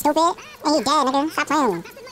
stupid. And he dead, nigga. Stop playing with me.